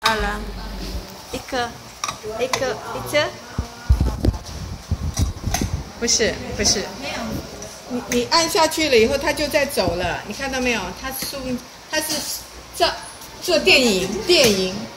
好了，一颗，一只，不是，你按下去了以后，它就在走了，你看到没有？它是做电影。